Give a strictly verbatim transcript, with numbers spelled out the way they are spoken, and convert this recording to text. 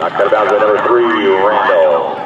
Knocked out of bounds by number three, Randall.